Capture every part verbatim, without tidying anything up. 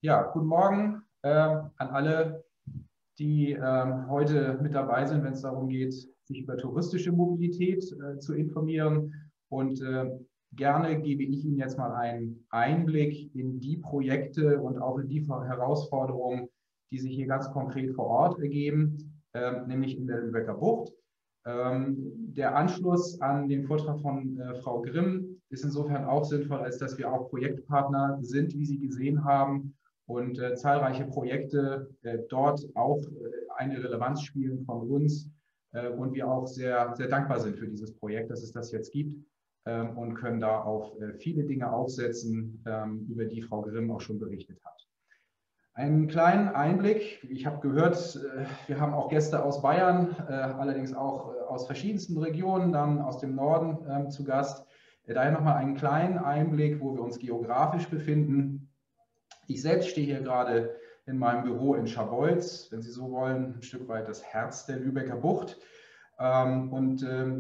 Ja, guten Morgen äh, an alle, die äh, heute mit dabei sind, wenn es darum geht, sich über touristische Mobilität äh, zu informieren. Und äh, gerne gebe ich Ihnen jetzt mal einen Einblick in die Projekte und auch in die Herausforderungen, die sich hier ganz konkret vor Ort ergeben, äh, nämlich in der Lübecker Bucht. Ähm, der Anschluss an den Vortrag von äh, Frau Grimm ist insofern auch sinnvoll, als dass wir auch Projektpartner sind, wie Sie gesehen haben, und äh, zahlreiche Projekte äh, dort auch äh, eine Relevanz spielen von uns äh, und wir auch sehr, sehr dankbar sind für dieses Projekt, dass es das jetzt gibt, ähm, und können da auf äh, viele Dinge aufsetzen, ähm, über die Frau Grimm auch schon berichtet hat. Einen kleinen Einblick. Ich habe gehört, äh, wir haben auch Gäste aus Bayern, äh, allerdings auch äh, aus verschiedensten Regionen, dann aus dem Norden äh, zu Gast. Äh, daher nochmal einen kleinen Einblick, wo wir uns geografisch befinden. Ich selbst stehe hier gerade in meinem Büro in Scharbeutz, wenn Sie so wollen, ein Stück weit das Herz der Lübecker Bucht. Und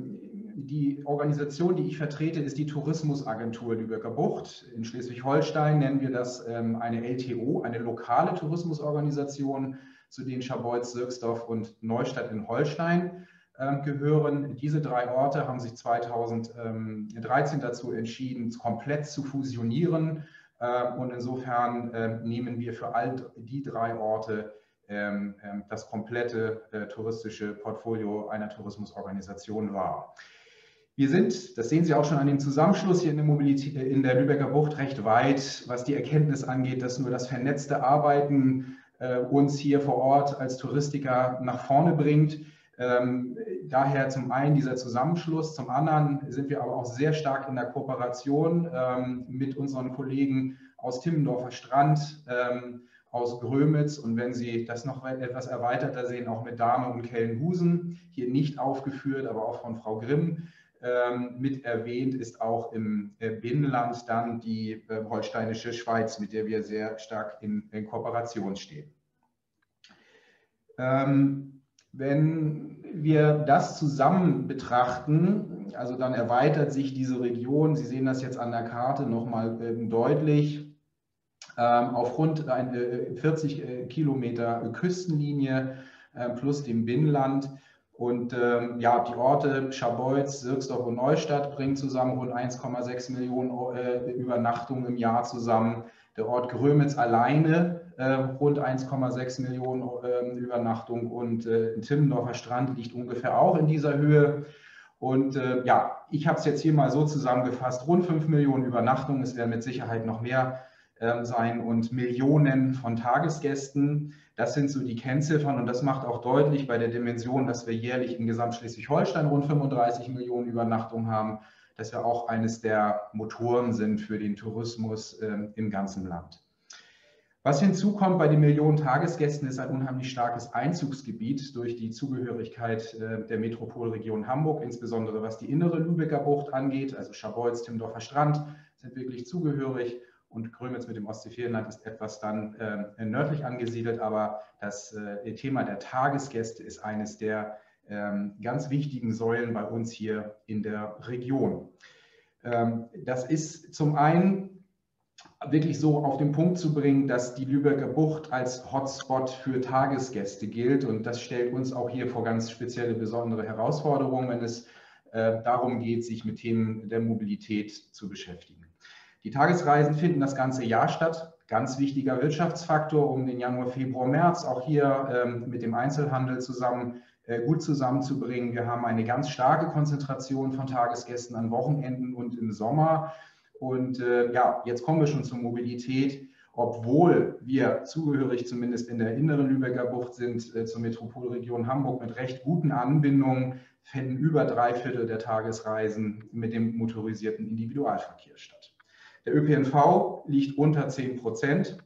die Organisation, die ich vertrete, ist die Tourismusagentur Lübecker Bucht. In Schleswig-Holstein nennen wir das eine L T O, eine lokale Tourismusorganisation, zu denen Scharbeutz, Sirksdorf und Neustadt in Holstein gehören. Diese drei Orte haben sich zweitausenddreizehn dazu entschieden, komplett zu fusionieren. Und insofern äh, nehmen wir für all die drei Orte ähm, äh, das komplette äh, touristische Portfolio einer Tourismusorganisation wahr. Wir sind, das sehen Sie auch schon an dem Zusammenschluss hier in der, Mobilität, in der Lübecker Bucht, recht weit, was die Erkenntnis angeht, dass nur das vernetzte Arbeiten äh, uns hier vor Ort als Touristiker nach vorne bringt. Ähm, daher zum einen dieser Zusammenschluss, zum anderen sind wir aber auch sehr stark in der Kooperation ähm, mit unseren Kollegen aus Timmendorfer Strand, ähm, aus Grömitz, und wenn Sie das noch etwas erweiterter sehen, auch mit Dahme und Kellenhusen, hier nicht aufgeführt, aber auch von Frau Grimm ähm, mit erwähnt, ist auch im äh, Binnenland dann die äh, holsteinische Schweiz, mit der wir sehr stark in, in Kooperation stehen. Ähm, Wenn wir das zusammen betrachten, also dann erweitert sich diese Region, Sie sehen das jetzt an der Karte nochmal ähm, deutlich, ähm, auf rund eine vierzig äh, Kilometer Küstenlinie äh, plus dem Binnenland. Und ähm, ja, die Orte Scharbeutz, Sirksdorf und Neustadt bringen zusammen rund eins Komma sechs Millionen äh, Übernachtungen im Jahr zusammen. Der Ort Grömitz alleine äh, rund eins Komma sechs Millionen äh, Übernachtungen, und äh, Timmendorfer Strand liegt ungefähr auch in dieser Höhe. Und äh, ja, ich habe es jetzt hier mal so zusammengefasst, rund fünf Millionen Übernachtungen, es werden mit Sicherheit noch mehr äh, sein, und Millionen von Tagesgästen. Das sind so die Kennziffern, und das macht auch deutlich bei der Dimension, dass wir jährlich in Gesamtschleswig-Holstein rund fünfunddreißig Millionen Übernachtungen haben, dass wir auch eines der Motoren sind für den Tourismus äh, im ganzen Land. Was hinzukommt bei den Millionen Tagesgästen, ist ein unheimlich starkes Einzugsgebiet durch die Zugehörigkeit äh, der Metropolregion Hamburg, insbesondere was die innere Lübecker Bucht angeht, also Scharbeutz, Timmendorfer Strand sind wirklich zugehörig, und Grömitz mit dem Ostseefärenland ist etwas dann äh, nördlich angesiedelt, aber das äh, Thema der Tagesgäste ist eines der äh, ganz wichtigen Säulen bei uns hier in der Region. Ähm, das ist zum einen wirklich so auf den Punkt zu bringen, dass die Lübecker Bucht als Hotspot für Tagesgäste gilt, und das stellt uns auch hier vor ganz spezielle, besondere Herausforderungen, wenn es äh, darum geht, sich mit Themen der Mobilität zu beschäftigen. Die Tagesreisen finden das ganze Jahr statt, ganz wichtiger Wirtschaftsfaktor, um den Januar, Februar, März auch hier ähm, mit dem Einzelhandel zusammen äh, gut zusammenzubringen. Wir haben eine ganz starke Konzentration von Tagesgästen an Wochenenden und im Sommer. Und äh, ja, jetzt kommen wir schon zur Mobilität. Obwohl wir zugehörig zumindest in der inneren Lübecker Bucht sind äh, zur Metropolregion Hamburg mit recht guten Anbindungen, finden über drei Viertel der Tagesreisen mit dem motorisierten Individualverkehr statt. Der Ö P N V liegt unter zehn Prozent,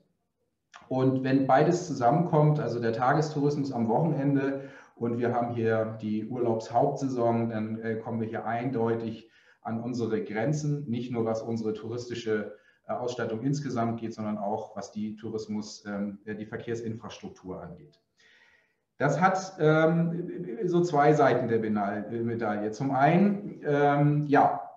und wenn beides zusammenkommt, also der Tagestourismus am Wochenende und wir haben hier die Urlaubshauptsaison, dann äh, kommen wir hier eindeutig an unsere Grenzen, nicht nur was unsere touristische äh, Ausstattung insgesamt geht, sondern auch was die Tourismus, ähm, die Verkehrsinfrastruktur angeht. Das hat ähm, so zwei Seiten der Medaille. Zum einen, ähm, ja,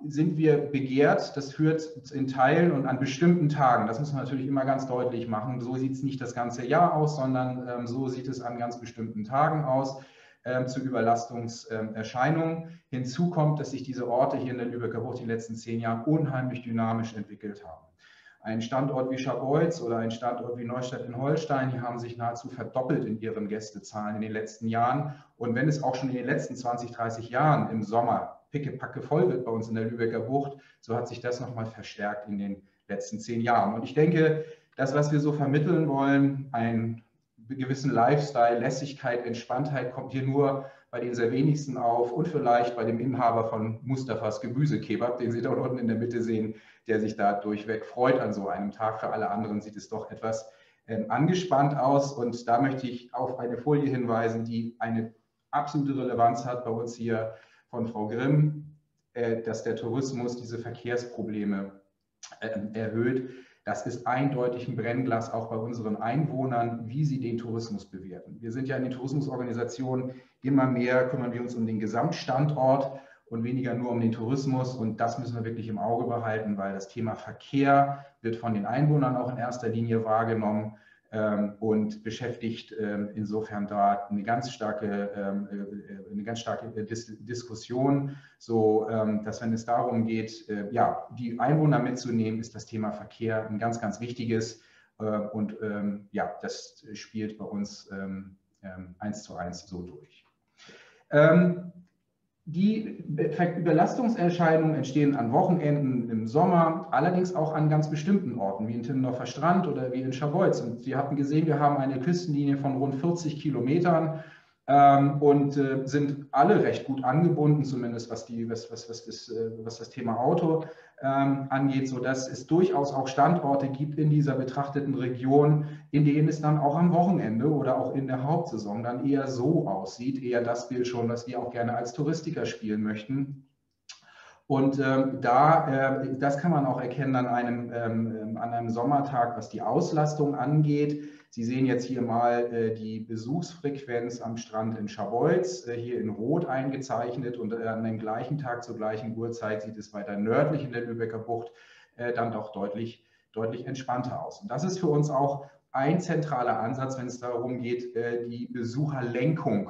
sind wir begehrt. Das führt in Teilen und an bestimmten Tagen, das muss man natürlich immer ganz deutlich machen, so sieht es nicht das ganze Jahr aus, sondern ähm, so sieht es an ganz bestimmten Tagen aus, ähm, zu Überlastungserscheinungen. Ähm, Hinzu kommt, dass sich diese Orte hier in der Lübecker Bucht in den letzten zehn Jahren unheimlich dynamisch entwickelt haben. Ein Standort wie Scharbeutz oder ein Standort wie Neustadt in Holstein, die haben sich nahezu verdoppelt in ihren Gästezahlen in den letzten Jahren. Und wenn es auch schon in den letzten zwanzig, dreißig Jahren im Sommer pickepacke voll wird bei uns in der Lübecker Bucht, so hat sich das nochmal verstärkt in den letzten zehn Jahren. Und ich denke, das, was wir so vermitteln wollen, einen gewissen Lifestyle, Lässigkeit, Entspanntheit, kommt hier nur bei den sehr wenigsten auf und vielleicht bei dem Inhaber von Mustafas Gemüsekebab, den Sie dort unten in der Mitte sehen, der sich da durchweg freut an so einem Tag. Für alle anderen sieht es doch etwas äh, angespannt aus. Und da möchte ich auf eine Folie hinweisen, die eine absolute Relevanz hat bei uns hier von Frau Grimm, äh, dass der Tourismus diese Verkehrsprobleme äh, erhöht. Das ist eindeutig ein Brennglas auch bei unseren Einwohnern, wie sie den Tourismus bewerten. Wir sind ja in den Tourismusorganisationen immer mehr, kümmern wir uns um den Gesamtstandort und weniger nur um den Tourismus. Und das müssen wir wirklich im Auge behalten, weil das Thema Verkehr wird von den Einwohnern auch in erster Linie wahrgenommen ähm, und beschäftigt ähm, insofern da eine ganz starke, ähm, eine ganz starke Dis Diskussion, so ähm, dass, wenn es darum geht, äh, ja, die Einwohner mitzunehmen, ist das Thema Verkehr ein ganz, ganz wichtiges. Äh, und ähm, ja, das spielt bei uns ähm, eins zu eins so durch. Ähm, Die Überlastungserscheinungen entstehen an Wochenenden im Sommer, allerdings auch an ganz bestimmten Orten, wie in Timmendorfer Strand oder wie in Scharbeutz. Und Sie hatten gesehen, wir haben eine Küstenlinie von rund vierzig Kilometern ähm, und äh, sind alle recht gut angebunden, zumindest was, die, was, was, was, was, äh, was das Thema Auto ähm, angeht, sodass es durchaus auch Standorte gibt in dieser betrachteten Region, in denen es dann auch am Wochenende oder auch in der Hauptsaison dann eher so aussieht, eher das Bild schon, was wir auch gerne als Touristiker spielen möchten. Und ähm, da, äh, das kann man auch erkennen an einem, ähm, an einem Sommertag, was die Auslastung angeht. Sie sehen jetzt hier mal äh, die Besuchsfrequenz am Strand in Scharbeutz, äh, hier in Rot eingezeichnet, und äh, an dem gleichen Tag zur gleichen Uhrzeit sieht es weiter nördlich in der Lübecker Bucht äh, dann doch deutlich, deutlich entspannter aus. Und das ist für uns auch ein zentraler Ansatz, wenn es darum geht, äh, die Besucherlenkung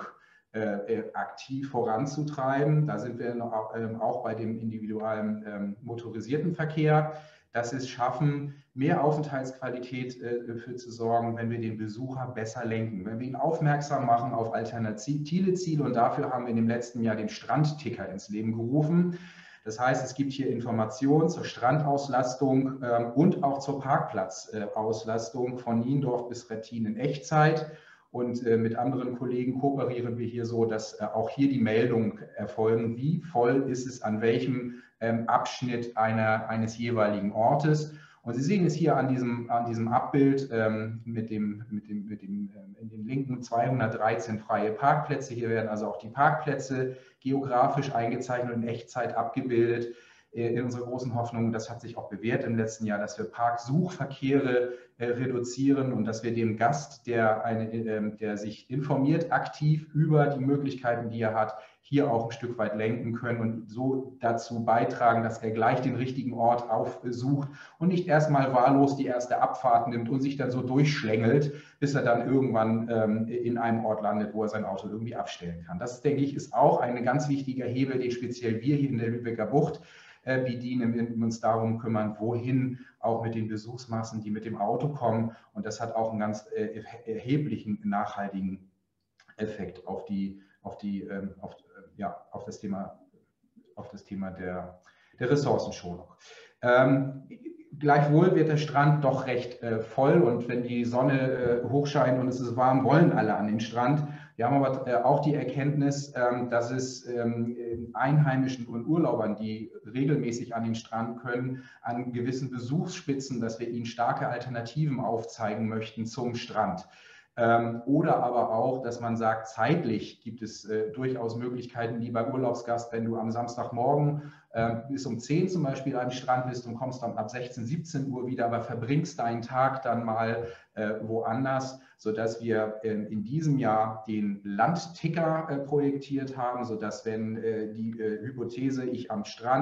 Äh, aktiv voranzutreiben. Da sind wir noch, äh, auch bei dem individuellen ähm, motorisierten Verkehr, dass wir es schaffen, mehr Aufenthaltsqualität äh, dafür zu sorgen, wenn wir den Besucher besser lenken, wenn wir ihn aufmerksam machen auf alternative Ziele. Und dafür haben wir in dem letzten Jahr den Strandticker ins Leben gerufen. Das heißt, es gibt hier Informationen zur Strandauslastung äh, und auch zur Parkplatzauslastung von Niendorf bis Rettin in Echtzeit. Und äh, mit anderen Kollegen kooperieren wir hier so, dass äh, auch hier die Meldungen erfolgen, wie voll ist es an welchem ähm, Abschnitt einer, eines jeweiligen Ortes. Und Sie sehen es hier an diesem, an diesem Abbild ähm, mit dem, mit dem, mit dem ähm, in den linken zweihundertdreizehn freie Parkplätze. Hier werden also auch die Parkplätze geografisch eingezeichnet und in Echtzeit abgebildet. In unserer großen Hoffnung, das hat sich auch bewährt im letzten Jahr, dass wir Parksuchverkehre äh, reduzieren und dass wir dem Gast, der, eine, äh, der sich informiert, aktiv über die Möglichkeiten, die er hat, hier auch ein Stück weit lenken können und so dazu beitragen, dass er gleich den richtigen Ort aufsucht und nicht erstmal wahllos die erste Abfahrt nimmt und sich dann so durchschlängelt, bis er dann irgendwann ähm, in einem Ort landet, wo er sein Auto irgendwie abstellen kann. Das, denke ich, ist auch ein ganz wichtiger Hebel, den speziell wir hier in der Lübecker Bucht bedienen, wenn wir uns darum kümmern, wohin auch mit den Besuchsmassen, die mit dem Auto kommen. Und das hat auch einen ganz erheblichen nachhaltigen Effekt auf, die, auf, die, auf, ja, auf das Thema, auf das Thema der, der Ressourcenschonung. Ähm, Gleichwohl wird der Strand doch recht äh, voll, und wenn die Sonne äh, hochscheint und es ist warm, wollen alle an den Strand. Wir haben aber äh, auch die Erkenntnis, ähm, dass es ähm, Einheimischen und Urlaubern, die regelmäßig an den Strand können, an gewissen Besuchsspitzen, dass wir ihnen starke Alternativen aufzeigen möchten zum Strand. Ähm, oder aber auch, dass man sagt, zeitlich gibt es äh, durchaus Möglichkeiten, lieber Urlaubsgast, wenn du am Samstagmorgen äh, bis um zehn zum Beispiel am Strand bist und kommst dann ab sechzehn, siebzehn Uhr wieder, aber verbringst deinen Tag dann mal äh, woanders, sodass wir äh, in diesem Jahr den Landticker äh, projektiert haben, sodass, wenn äh, die äh, Hypothese, ich am Strand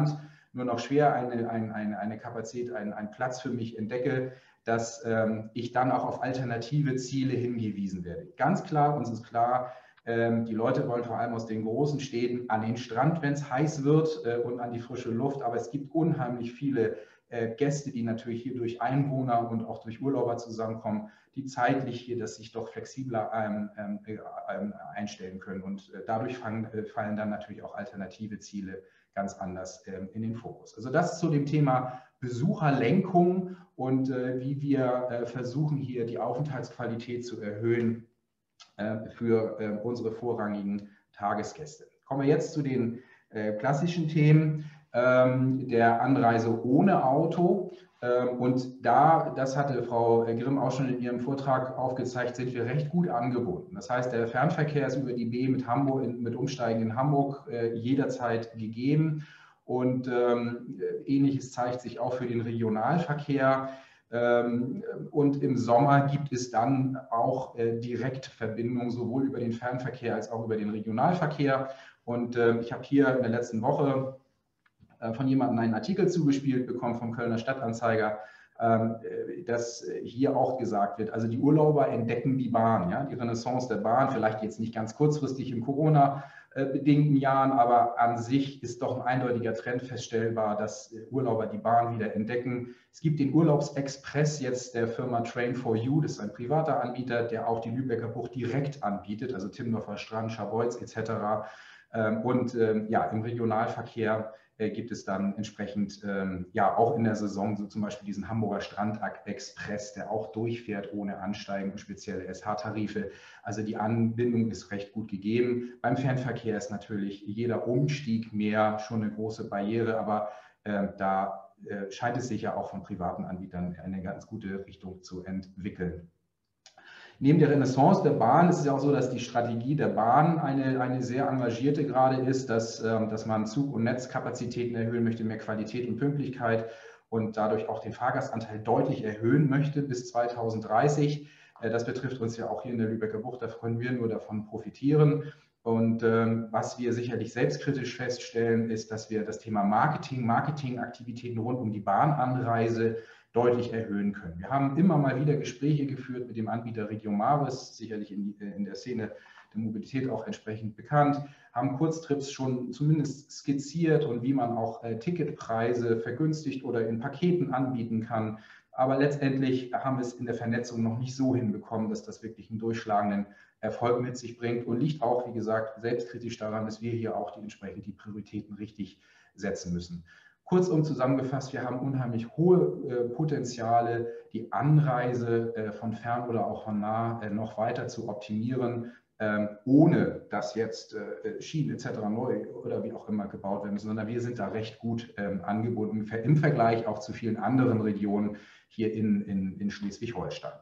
nur noch schwer eine, eine, eine Kapazität, einen, einen Platz für mich entdecke, dass ähm, ich dann auch auf alternative Ziele hingewiesen werde. Ganz klar, uns ist klar, ähm, die Leute wollen vor allem aus den großen Städten an den Strand, wenn es heiß wird äh, und an die frische Luft, aber es gibt unheimlich viele äh, Gäste, die natürlich hier durch Einwohner und auch durch Urlauber zusammenkommen, die zeitlich hier das sich doch flexibler ähm, ähm, einstellen können. Und äh, dadurch fangen, äh, fallen dann natürlich auch alternative Ziele ganz anders ähm, in den Fokus. Also das zu dem Thema Besucherlenkung und äh, wie wir äh, versuchen, hier die Aufenthaltsqualität zu erhöhen äh, für äh, unsere vorrangigen Tagesgäste. Kommen wir jetzt zu den äh, klassischen Themen ähm, der Anreise ohne Auto. Und da, das hatte Frau Grimm auch schon in ihrem Vortrag aufgezeigt, sind wir recht gut angebunden. Das heißt, der Fernverkehr ist über die B mit Hamburg, mit Umsteigen in Hamburg äh, jederzeit gegeben. Und ähm, Ähnliches zeigt sich auch für den Regionalverkehr. Ähm, und im Sommer gibt es dann auch äh, Direktverbindungen sowohl über den Fernverkehr als auch über den Regionalverkehr. Und äh, ich habe hier in der letzten Woche von jemandem einen Artikel zugespielt bekommen vom Kölner Stadtanzeiger, dass hier auch gesagt wird, also die Urlauber entdecken die Bahn, ja, die Renaissance der Bahn, vielleicht jetzt nicht ganz kurzfristig in Corona-bedingten Jahren, aber an sich ist doch ein eindeutiger Trend feststellbar, dass Urlauber die Bahn wieder entdecken. Es gibt den Urlaubsexpress jetzt der Firma Train for You, das ist ein privater Anbieter, der auch die Lübecker Bucht direkt anbietet, also Timmendorfer Strand, Scharbeutz et cetera. Und ja, im Regionalverkehr gibt es dann entsprechend ähm, ja auch in der Saison so zum Beispiel diesen Hamburger Strandexpress, der auch durchfährt ohne Ansteigen und spezielle S H-Tarife. Also die Anbindung ist recht gut gegeben. Beim Fernverkehr ist natürlich jeder Umstieg mehr schon eine große Barriere, aber äh, da äh, scheint es sich ja auch von privaten Anbietern in eine ganz gute Richtung zu entwickeln. Neben der Renaissance der Bahn ist es ja auch so, dass die Strategie der Bahn eine, eine sehr engagierte gerade ist, dass, dass man Zug- und Netzkapazitäten erhöhen möchte, mehr Qualität und Pünktlichkeit und dadurch auch den Fahrgastanteil deutlich erhöhen möchte bis zweitausenddreißig. Das betrifft uns ja auch hier in der Lübecker Bucht, da können wir nur davon profitieren. Und ähm, was wir sicherlich selbstkritisch feststellen, ist, dass wir das Thema Marketing, Marketingaktivitäten rund um die Bahnanreise deutlich erhöhen können. Wir haben immer mal wieder Gespräche geführt mit dem Anbieter Regiomaris, sicherlich in, in der Szene der Mobilität auch entsprechend bekannt, haben Kurztrips schon zumindest skizziert und wie man auch äh, Ticketpreise vergünstigt oder in Paketen anbieten kann. Aber letztendlich haben wir es in der Vernetzung noch nicht so hinbekommen, dass das wirklich einen durchschlagenden Erfolg mit sich bringt und liegt auch, wie gesagt, selbstkritisch daran, dass wir hier auch die entsprechend die Prioritäten richtig setzen müssen. Kurzum zusammengefasst, wir haben unheimlich hohe äh, Potenziale, die Anreise äh, von fern oder auch von nah äh, noch weiter zu optimieren, äh, ohne dass jetzt äh, Schienen et cetera neu oder wie auch immer gebaut werden müssen, sondern wir sind da recht gut ähm, angebunden im Vergleich auch zu vielen anderen Regionen hier in, in, in Schleswig-Holstein.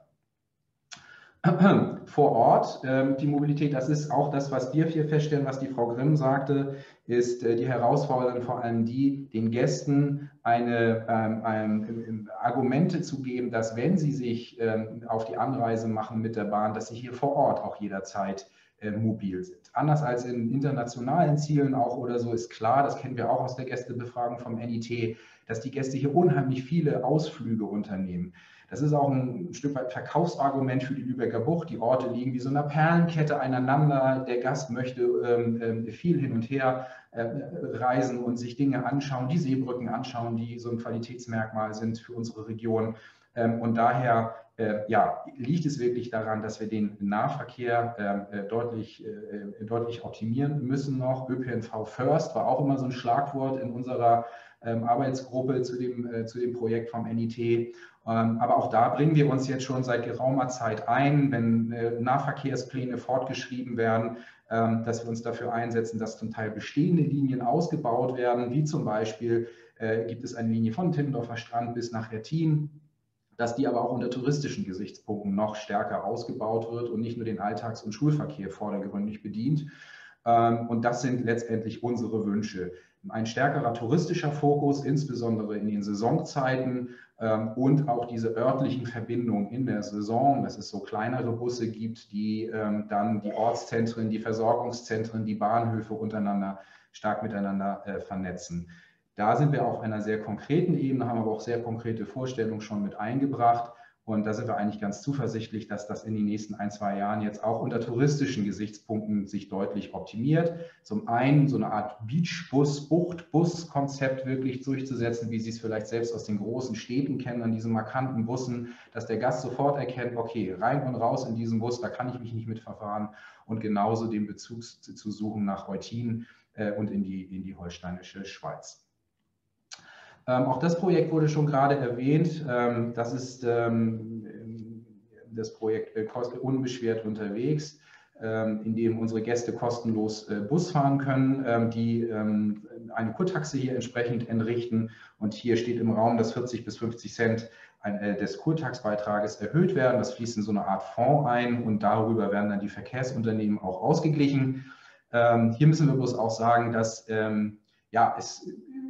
Vor Ort, äh, die Mobilität, das ist auch das, was wir hier feststellen, was die Frau Grimm sagte, ist äh, die Herausforderung vor allem die, den Gästen eine, ähm, ein, Argumente zu geben, dass wenn sie sich ähm, auf die Anreise machen mit der Bahn, dass sie hier vor Ort auch jederzeit äh, mobil sind. Anders als in internationalen Zielen auch oder so ist klar, das kennen wir auch aus der Gästebefragung vom N I T, dass die Gäste hier unheimlich viele Ausflüge unternehmen. Das ist auch ein Stück weit Verkaufsargument für die Lübecker Bucht. Die Orte liegen wie so eine Perlenkette aneinander. Der Gast möchte ähm, viel hin und her äh, reisen und sich Dinge anschauen, die Seebrücken anschauen, die so ein Qualitätsmerkmal sind für unsere Region. Ähm, und daher äh, ja, liegt es wirklich daran, dass wir den Nahverkehr äh, deutlich, äh, deutlich optimieren müssen noch. Ö P N V First war auch immer so ein Schlagwort in unserer ähm, Arbeitsgruppe zu dem, äh, zu dem Projekt vom N I T. Aber auch da bringen wir uns jetzt schon seit geraumer Zeit ein, wenn Nahverkehrspläne fortgeschrieben werden, dass wir uns dafür einsetzen, dass zum Teil bestehende Linien ausgebaut werden, wie zum Beispiel gibt es eine Linie von Timmendorfer Strand bis nach Hertin, dass die aber auch unter touristischen Gesichtspunkten noch stärker ausgebaut wird und nicht nur den Alltags- und Schulverkehr vordergründig bedient. Und das sind letztendlich unsere Wünsche. Ein stärkerer touristischer Fokus, insbesondere in den Saisonzeiten ähm, und auch diese örtlichen Verbindungen in der Saison, dass es so kleinere Busse gibt, die ähm, dann die Ortszentren, die Versorgungszentren, die Bahnhöfe untereinander stark miteinander äh, vernetzen. Da sind wir auf einer sehr konkreten Ebene, haben aber auch sehr konkrete Vorstellungen schon mit eingebracht. Und da sind wir eigentlich ganz zuversichtlich, dass das in den nächsten ein, zwei Jahren jetzt auch unter touristischen Gesichtspunkten sich deutlich optimiert. Zum einen so eine Art Beachbus, Buchtbus-Konzept wirklich durchzusetzen, wie Sie es vielleicht selbst aus den großen Städten kennen, an diesen markanten Bussen, dass der Gast sofort erkennt, okay, rein und raus in diesen Bus, da kann ich mich nicht mitverfahren. Und genauso den Bezug zu suchen nach Eutin äh, und in die, in die holsteinische Schweiz. Ähm, auch das Projekt wurde schon gerade erwähnt. Ähm, das ist ähm, das Projekt äh, Unbeschwert unterwegs, ähm, in dem unsere Gäste kostenlos äh, Bus fahren können, ähm, die ähm, eine Kurtaxe hier entsprechend entrichten. Und hier steht im Raum, dass vierzig bis fünfzig Cent ein, äh, des Kurtaxbeitrages erhöht werden. Das fließt in so eine Art Fonds ein und darüber werden dann die Verkehrsunternehmen auch ausgeglichen. Ähm, hier müssen wir bloß auch sagen, dass ähm, ja, es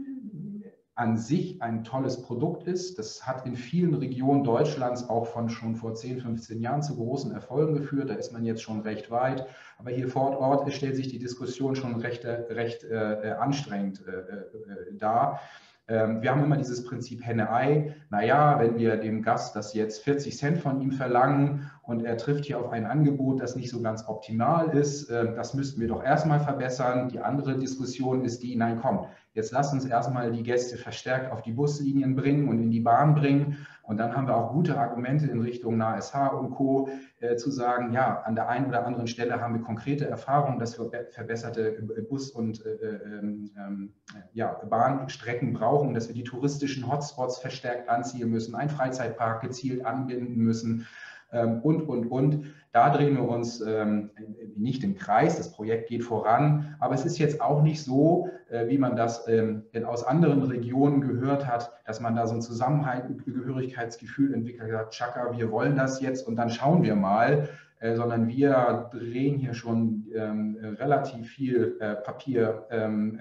an sich ein tolles Produkt ist. Das hat in vielen Regionen Deutschlands auch von schon vor zehn, fünfzehn Jahren zu großen Erfolgen geführt. Da ist man jetzt schon recht weit. Aber hier vor Ort stellt sich die Diskussion schon recht, recht äh, anstrengend äh, äh, dar. Ähm, wir haben immer dieses Prinzip Henne-Ei. Naja, wenn wir dem Gast das jetzt vierzig Cent von ihm verlangen und er trifft hier auf ein Angebot, das nicht so ganz optimal ist, äh, das müssten wir doch erstmal verbessern. Die andere Diskussion ist die, nein, komm, jetzt lasst uns erstmal die Gäste verstärkt auf die Buslinien bringen und in die Bahn bringen. Und dann haben wir auch gute Argumente in Richtung N A S H und Co. Äh, zu sagen, ja, an der einen oder anderen Stelle haben wir konkrete Erfahrungen, dass wir verbesserte Bus- und äh, äh, ja, Bahnstrecken brauchen, dass wir die touristischen Hotspots verstärkt anziehen müssen, einen Freizeitpark gezielt anbinden müssen. Und, und, und. Da drehen wir uns ähm, nicht im Kreis, das Projekt geht voran, aber es ist jetzt auch nicht so, äh, wie man das ähm, aus anderen Regionen gehört hat, dass man da so ein Zusammengehörigkeitsgefühl entwickelt hat, Chaka, wir wollen das jetzt und dann schauen wir mal, äh, sondern wir drehen hier schon ähm, relativ viel äh, Papier ähm,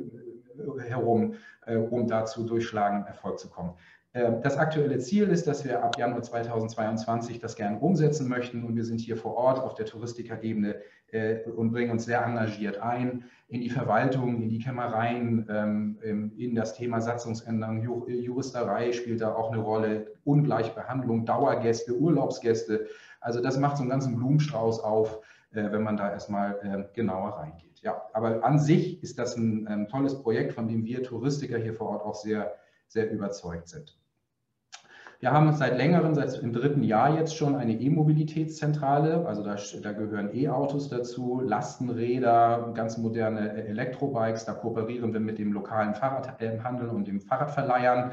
äh, herum, äh, um dazu durchschlagen, Erfolg zu kommen. Das aktuelle Ziel ist, dass wir ab Januar zweitausendzweiundzwanzig das gerne umsetzen möchten und wir sind hier vor Ort auf der Touristikerebene äh, und bringen uns sehr engagiert ein in die Verwaltung, in die Kämmereien, ähm, in das Thema Satzungsänderung, Jur Juristerei spielt da auch eine Rolle, Ungleichbehandlung, Dauergäste, Urlaubsgäste. Also das macht so einen ganzen Blumenstrauß auf, äh, wenn man da erstmal äh, genauer reingeht. Ja, aber an sich ist das ein, ein tolles Projekt, von dem wir Touristiker hier vor Ort auch sehr sehr überzeugt sind. Wir haben seit längerem, seit im dritten Jahr jetzt schon eine E-Mobilitätszentrale, also da, da gehören E-Autos dazu, Lastenräder, ganz moderne Elektrobikes, da kooperieren wir mit dem lokalen Fahrradhandel und dem Fahrradverleihern,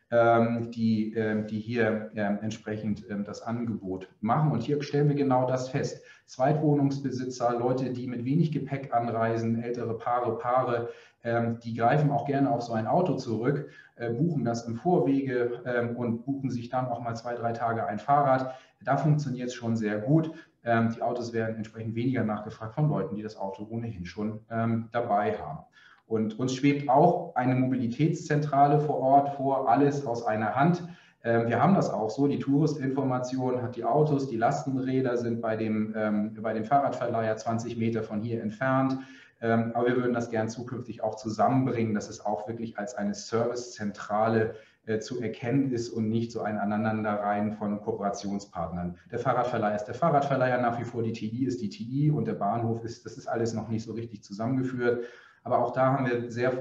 die, die hier entsprechend das Angebot machen. Und hier stellen wir genau das fest. Zweitwohnungsbesitzer, Leute, die mit wenig Gepäck anreisen, ältere Paare, Paare, die greifen auch gerne auf so ein Auto zurück, buchen das im Vorwege und buchen sich dann auch mal zwei, drei Tage ein Fahrrad. Da funktioniert es schon sehr gut. Die Autos werden entsprechend weniger nachgefragt von Leuten, die das Auto ohnehin schon dabei haben. Und uns schwebt auch eine Mobilitätszentrale vor Ort vor, alles aus einer Hand. Wir haben das auch so, die Touristinformation hat die Autos, die Lastenräder sind bei dem, ähm, bei dem Fahrradverleiher zwanzig Meter von hier entfernt. Ähm, aber wir würden das gern zukünftig auch zusammenbringen, dass es auch wirklich als eine Servicezentrale äh, zu erkennen ist und nicht so ein Aneinanderreihen von Kooperationspartnern. Der Fahrradverleiher ist der Fahrradverleiher nach wie vor, die T I ist die T I und der Bahnhof ist, das ist alles noch nicht so richtig zusammengeführt. Aber auch da haben wir sehr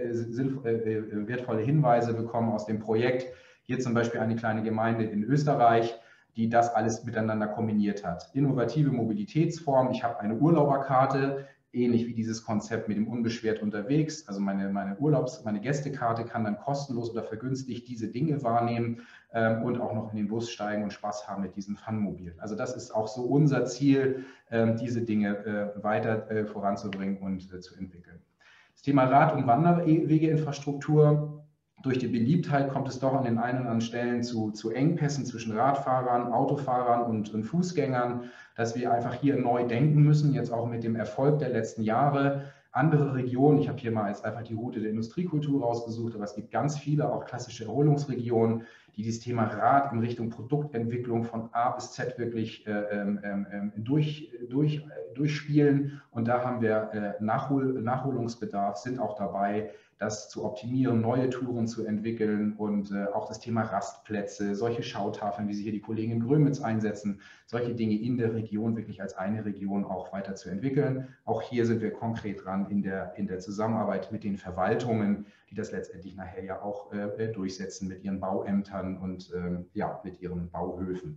wertvolle Hinweise bekommen aus dem Projekt. Hier zum Beispiel eine kleine Gemeinde in Österreich, die das alles miteinander kombiniert hat. Innovative Mobilitätsform. Ich habe eine Urlauberkarte, ähnlich wie dieses Konzept mit dem unbeschwert unterwegs. Also meine, meine Urlaubs-, meine Gästekarte kann dann kostenlos oder vergünstigt diese Dinge wahrnehmen ähm, und auch noch in den Bus steigen und Spaß haben mit diesem Funmobil. Also das ist auch so unser Ziel, ähm, diese Dinge äh, weiter äh, voranzubringen und äh, zu entwickeln. Das Thema Rad- und Wanderwegeinfrastruktur. Durch die Beliebtheit kommt es doch an den einen oder anderen Stellen zu, zu Engpässen zwischen Radfahrern, Autofahrern und, und Fußgängern, dass wir einfach hier neu denken müssen, jetzt auch mit dem Erfolg der letzten Jahre. Andere Regionen, ich habe hier mal jetzt einfach die Route der Industriekultur rausgesucht, aber es gibt ganz viele, auch klassische Erholungsregionen, die dieses Thema Rad in Richtung Produktentwicklung von A bis Z wirklich äh, äh, durch, durch, äh, durchspielen. Und da haben wir äh, Nachhol, Nachholungsbedarf, sind auch dabei, das zu optimieren, neue Touren zu entwickeln und äh, auch das Thema Rastplätze, solche Schautafeln, wie sie hier die Kollegen in Grömitz einsetzen, solche Dinge in der Region wirklich als eine Region auch weiter zu entwickeln. Auch hier sind wir konkret dran in der, in der Zusammenarbeit mit den Verwaltungen, die das letztendlich nachher ja auch äh, durchsetzen mit ihren Bauämtern und ähm, ja, mit ihren Bauhöfen.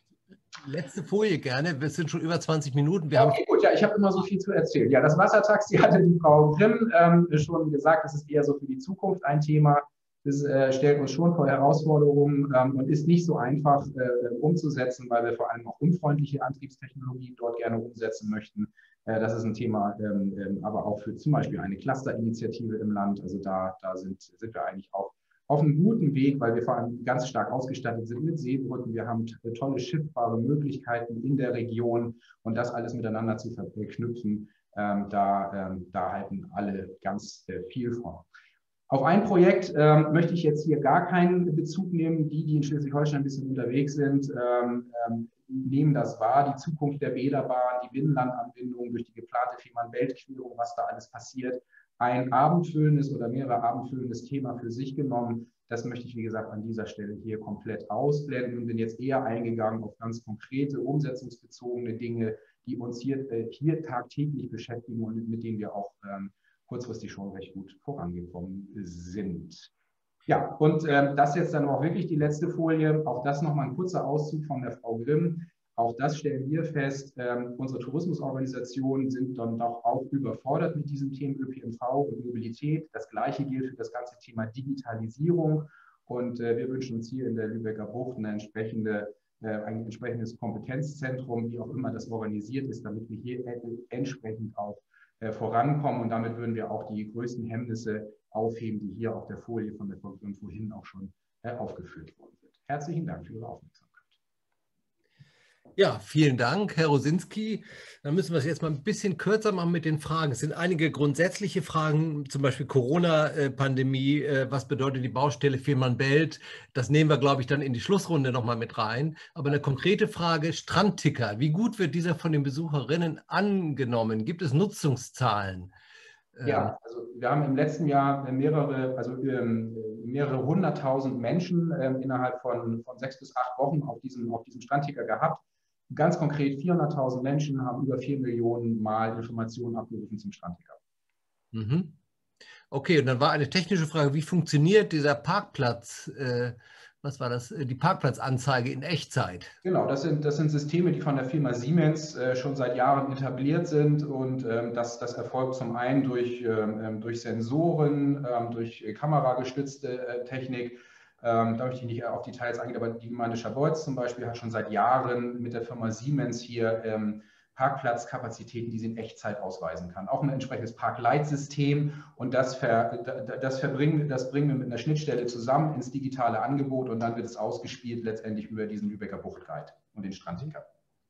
Letzte Folie gerne, wir sind schon über zwanzig Minuten. Wir okay, gut, ja, ich habe immer so viel zu erzählen. Ja, das Wassertaxi hatte die Frau Grimm ähm, schon gesagt, das ist eher so für die Zukunft ein Thema. Das äh, stellt uns schon vor Herausforderungen ähm, und ist nicht so einfach äh, umzusetzen, weil wir vor allem auch unfreundliche Antriebstechnologien dort gerne umsetzen möchten. Äh, das ist ein Thema, ähm, ähm, aber auch für zum Beispiel eine Clusterinitiative im Land. Also da, da sind, sind wir eigentlich auch auf einem guten Weg, weil wir vor allem ganz stark ausgestattet sind mit Seebrücken. Wir haben tolle schiffbare Möglichkeiten in der Region und das alles miteinander zu verknüpfen, ähm, da, ähm, da halten alle ganz äh, viel von. Auf ein Projekt ähm, möchte ich jetzt hier gar keinen Bezug nehmen. Die, die in Schleswig-Holstein ein bisschen unterwegs sind, ähm, ähm, nehmen das wahr. Die Zukunft der Bäderbahn, die Binnenlandanbindung durch die geplante Fehmarn-Belt-Querung, was da alles passiert. Ein abendfüllendes oder mehrere abendfüllendes Thema für sich genommen. Das möchte ich, wie gesagt, an dieser Stelle hier komplett ausblenden und bin jetzt eher eingegangen auf ganz konkrete, umsetzungsbezogene Dinge, die uns hier, äh, hier tagtäglich beschäftigen und mit denen wir auch ähm, kurzfristig schon recht gut vorangekommen sind. Ja, und äh, das jetzt dann auch wirklich die letzte Folie. Auch das nochmal ein kurzer Auszug von der Frau Grimm. Auch das stellen wir fest, äh, unsere Tourismusorganisationen sind dann doch auch überfordert mit diesem Thema Ö P N V und Mobilität. Das Gleiche gilt für das ganze Thema Digitalisierung. Und äh, wir wünschen uns hier in der Lübecker Bucht eine entsprechende, äh, ein entsprechendes Kompetenzzentrum, wie auch immer das organisiert ist, damit wir hier äh, entsprechend auch äh, vorankommen. Und damit würden wir auch die größten Hemmnisse aufheben, die hier auf der Folie von der Frau Grimm vorhin auch schon äh, aufgeführt worden sind. Herzlichen Dank für Ihre Aufmerksamkeit. Ja, vielen Dank, Herr Rosinski. Dann müssen wir es jetzt mal ein bisschen kürzer machen mit den Fragen. Es sind einige grundsätzliche Fragen, zum Beispiel Corona-Pandemie, was bedeutet die Baustelle Fehmarn-Belt? Das nehmen wir, glaube ich, dann in die Schlussrunde nochmal mit rein. Aber eine konkrete Frage, Strandticker. Wie gut wird dieser von den Besucherinnen angenommen? Gibt es Nutzungszahlen? Ja, also wir haben im letzten Jahr mehrere, also ähm, mehrere hunderttausend Menschen ähm, innerhalb von, von sechs bis acht Wochen auf diesem, auf diesem Strandticker gehabt. Ganz konkret vierhunderttausend Menschen haben über vier Millionen Mal Informationen abgerufen zum Strandticker. Mhm. Okay, und dann war eine technische Frage, wie funktioniert dieser Parkplatz, äh, was war das, die Parkplatzanzeige in Echtzeit? Genau, das sind, das sind Systeme, die von der Firma Siemens äh, schon seit Jahren etabliert sind und ähm, das, das erfolgt zum einen durch, ähm, durch Sensoren, ähm, durch kameragestützte äh, Technik. Ähm, da möchte ich nicht auf Details eingehen, aber die Gemeinde Scharbeutz zum Beispiel hat schon seit Jahren mit der Firma Siemens hier ähm, Parkplatzkapazitäten, die sie in Echtzeit ausweisen kann. Auch ein entsprechendes Parkleitsystem und das, ver, das, verbringen, das bringen wir mit einer Schnittstelle zusammen ins digitale Angebot und dann wird es ausgespielt letztendlich über diesen Lübecker Buchtguide und den Strandticker.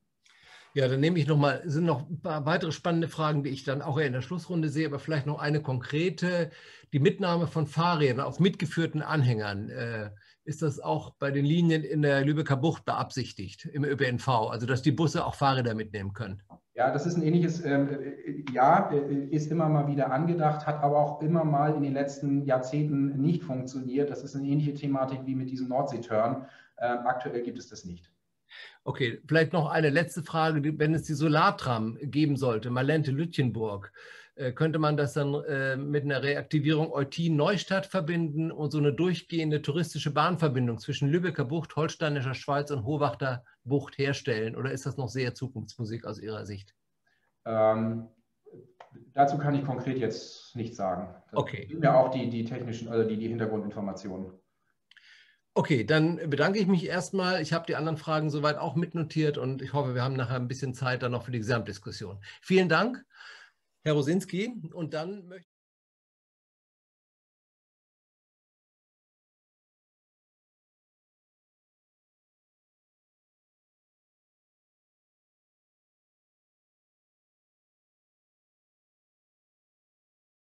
Ja, dann nehme ich nochmal, es sind noch ein paar weitere spannende Fragen, die ich dann auch in der Schlussrunde sehe, aber vielleicht noch eine konkrete. Die Mitnahme von Fahrrädern auf mitgeführten Anhängern, äh, ist das auch bei den Linien in der Lübecker Bucht beabsichtigt im Ö P N V, also dass die Busse auch Fahrräder mitnehmen können? Ja, das ist ein ähnliches, äh, ja, ist immer mal wieder angedacht, hat aber auch immer mal in den letzten Jahrzehnten nicht funktioniert. Das ist eine ähnliche Thematik wie mit diesem Nordseeturn. Äh, aktuell gibt es das nicht. Okay, vielleicht noch eine letzte Frage. Wenn es die Solartram geben sollte, Malente-Lütjenburg, könnte man das dann äh, mit einer Reaktivierung Eutin-Neustadt verbinden und so eine durchgehende touristische Bahnverbindung zwischen Lübecker Bucht, Holsteinischer Schweiz und Hohwachter Bucht herstellen? Oder ist das noch sehr Zukunftsmusik aus Ihrer Sicht? Ähm, dazu kann ich konkret jetzt nichts sagen. Das okay. sind mir auch die, die technischen, also die, die Hintergrundinformationen. Okay, dann bedanke ich mich erstmal. Ich habe die anderen Fragen soweit auch mitnotiert und ich hoffe, wir haben nachher ein bisschen Zeit dann noch für die Gesamtdiskussion. Vielen Dank, Herr Rosinski. Und dann möchte